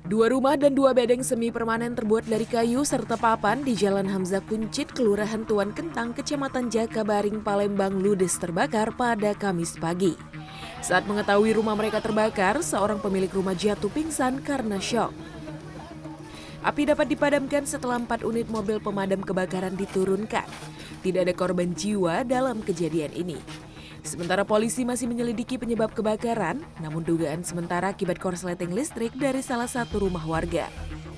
Dua rumah dan dua bedeng semi permanen terbuat dari kayu serta papan di Jalan Hamzah Kuncit, Kelurahan Tuan Kentang, Kecamatan Jakabaring, Palembang, ludes terbakar pada Kamis pagi. Saat mengetahui rumah mereka terbakar, seorang pemilik rumah jatuh pingsan karena syok. Api dapat dipadamkan setelah 4 unit mobil pemadam kebakaran diturunkan. Tidak ada korban jiwa dalam kejadian ini. Sementara polisi masih menyelidiki penyebab kebakaran, namun dugaan sementara akibat korsleting listrik dari salah satu rumah warga.